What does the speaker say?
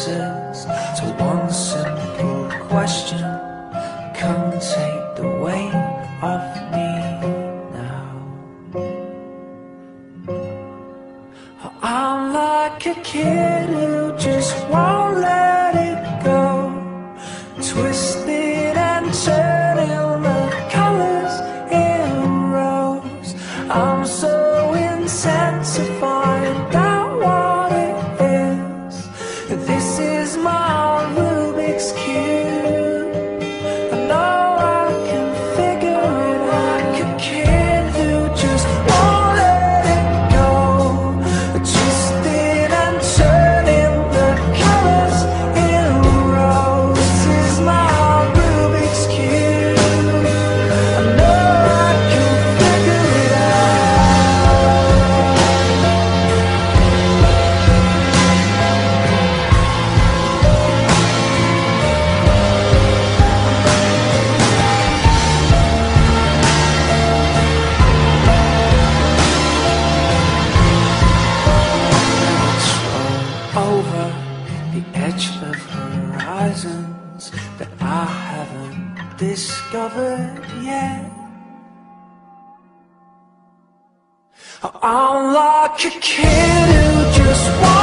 answers to one simple question. Come take the weight off me now. I'm like a kid who just won't let it go, twisted and turning the colors in rows. I'm so intent to find out what it is. This is my Rubik's Cube. I know I can figure it out. Like a kid who just won't let it go, twisted and turning the colors in rows. This is my Rubik's Cube. I know I can figure it over the edge of horizons that I haven't discovered yet. I'm like a kid who just wants